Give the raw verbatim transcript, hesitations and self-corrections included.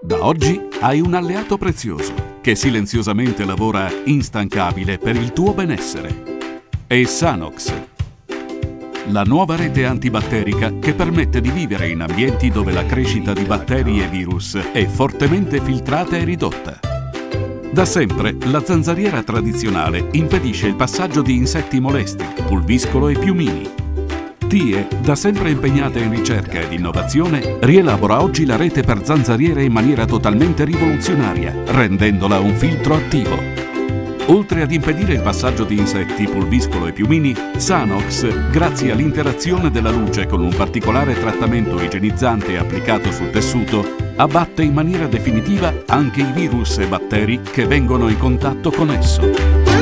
Da oggi hai un alleato prezioso che silenziosamente lavora instancabile per il tuo benessere. È Sanox, la nuova rete antibatterica che permette di vivere in ambienti dove la crescita di batteri e virus è fortemente filtrata e ridotta. Da sempre la zanzariera tradizionale impedisce il passaggio di insetti molesti, pulviscolo e piumini. T I E, da sempre impegnata in ricerca ed innovazione, rielabora oggi la rete per zanzariere in maniera totalmente rivoluzionaria, rendendola un filtro attivo. Oltre ad impedire il passaggio di insetti, pulviscolo e piumini, Sanox, grazie all'interazione della luce con un particolare trattamento igienizzante applicato sul tessuto, abbatte in maniera definitiva anche i virus e batteri che vengono in contatto con esso.